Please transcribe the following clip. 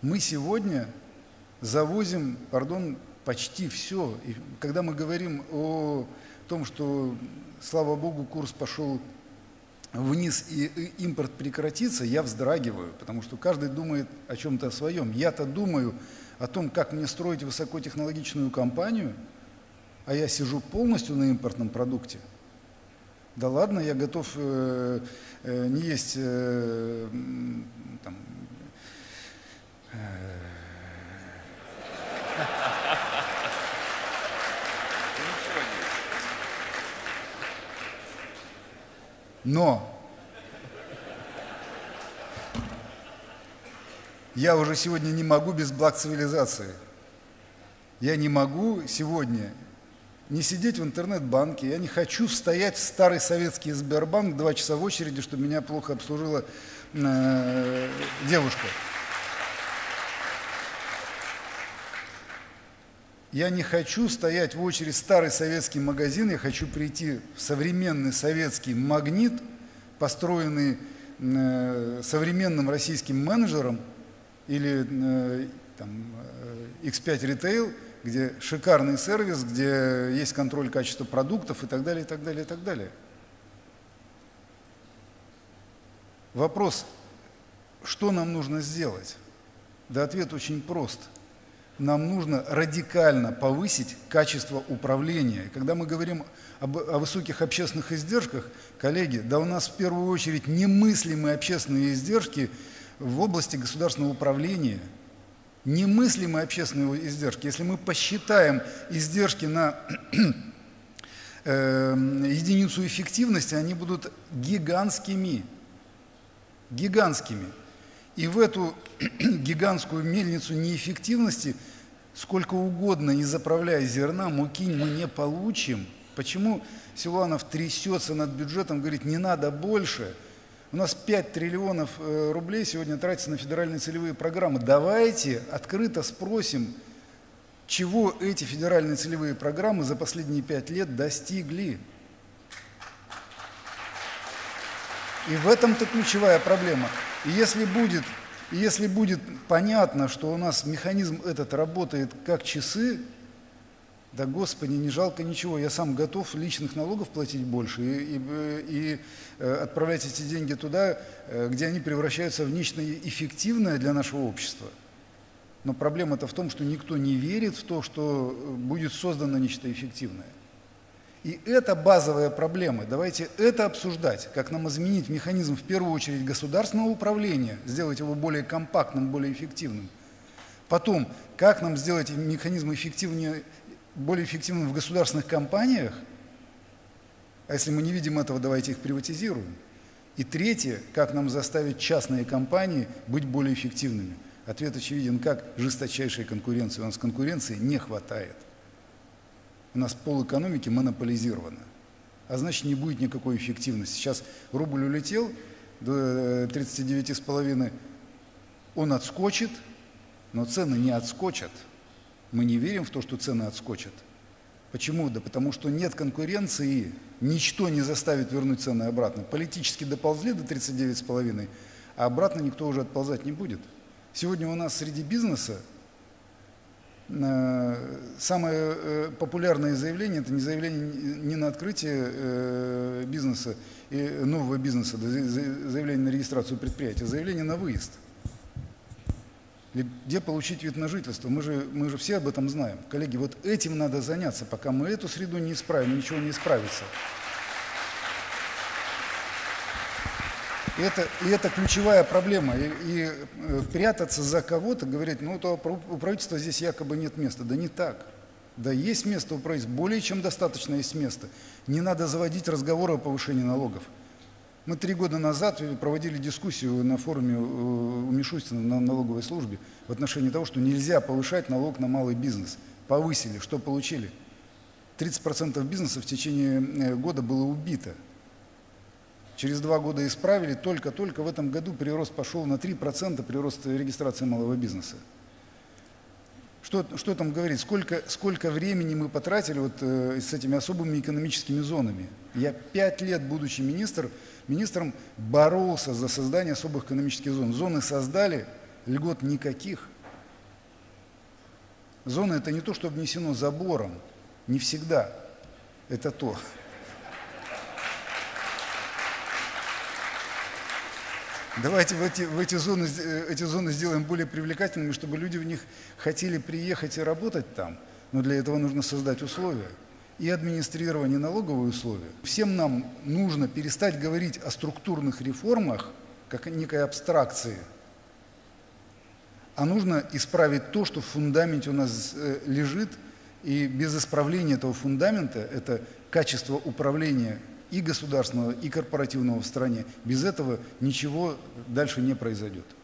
Мы сегодня завозим, почти все. И когда мы говорим о том, что, слава богу, курс пошел вниз и импорт прекратится, я вздрагиваю, потому что каждый думает о чем-то своем. Я-то думаю о том, как мне строить высокотехнологичную компанию, а я сижу полностью на импортном продукте. Да ладно, я готов не есть но я уже сегодня не могу без благ цивилизации. Я не могу сегодня не сидеть в интернет-банке, я не хочу стоять в старый советский Сбербанк 2 часа в очереди, чтобы меня плохо обслужила девушка. Я не хочу стоять в очереди в старый советский магазин, я хочу прийти в современный советский Магнит, построенный современным российским менеджером, или X5 Retail, где шикарный сервис, где есть контроль качества продуктов и так далее, и так далее, и так далее. Вопрос, что нам нужно сделать? Да ответ очень прост. Нам нужно радикально повысить качество управления. Когда мы говорим о высоких общественных издержках, коллеги, да у нас в первую очередь немыслимые общественные издержки в области государственного управления. Немыслимые общественные издержки. Если мы посчитаем издержки на единицу эффективности, они будут гигантскими. Гигантскими. И в эту гигантскую мельницу неэффективности, сколько угодно не заправляя зерна, муки мы не получим. Почему Силуанов трясется над бюджетом, говорит, не надо больше? У нас 5 триллионов рублей сегодня тратится на федеральные целевые программы. Давайте открыто спросим, чего эти федеральные целевые программы за последние 5 лет достигли. И в этом-то ключевая проблема. И если будет понятно, что у нас механизм этот работает как часы, да господи, не жалко ничего, я сам готов личных налогов платить больше и отправлять эти деньги туда, где они превращаются в нечто эффективное для нашего общества. Но проблема-то в том, что никто не верит в то, что будет создано нечто эффективное. И это базовая проблема. Давайте это обсуждать, как нам изменить механизм, в первую очередь, государственного управления, сделать его более компактным, более эффективным. Потом, как нам сделать механизм более эффективным в государственных компаниях, а если мы не видим этого, давайте их приватизируем. И третье, как нам заставить частные компании быть более эффективными. Ответ очевиден, как жесточайшая конкуренция. У нас конкуренции не хватает. У нас полэкономики монополизировано, а значит не будет никакой эффективности. Сейчас рубль улетел до 39,5, он отскочит, но цены не отскочат. Мы не верим в то, что цены отскочат. Почему? Да потому что нет конкуренции, ничто не заставит вернуть цены обратно. Политически доползли до 39,5, а обратно никто уже отползать не будет. Сегодня у нас среди бизнеса самое популярное заявление – это не заявление не на открытие бизнеса, нового бизнеса, заявление на регистрацию предприятия, а заявление на выезд. Где получить вид на жительство? Мы же все об этом знаем. Коллеги, вот этим надо заняться. Пока мы эту среду не исправим, ничего не исправится. И это ключевая проблема. И прятаться за кого-то, говорить, ну, то у правительства здесь якобы нет места. Да не так. Да есть место у правительства, более чем достаточно есть места. Не надо заводить разговоры о повышении налогов. Мы 3 года назад проводили дискуссию на форуме у Мишустина на налоговой службе в отношении того, что нельзя повышать налог на малый бизнес. Повысили. Что получили? 30% бизнеса в течение года было убито. Через 2 года исправили, только в этом году прирост пошел на 3%, прирост регистрации малого бизнеса. Что там говорить? Сколько времени мы потратили с этими особыми экономическими зонами? Я 5 лет, будучи министром, боролся за создание особых экономических зон. Зоны создали, льгот никаких. Зона – это не то, что обнесено забором, не всегда это то. Давайте эти зоны сделаем более привлекательными, чтобы люди в них хотели приехать и работать там. Но для этого нужно создать условия. И администрирование, налоговые условия. Всем нам нужно перестать говорить о структурных реформах, как о некой абстракции. А нужно исправить то, что в фундаменте у нас лежит. И без исправления этого фундамента, это качество управления и государственного, и корпоративного в стране, без этого ничего дальше не произойдет.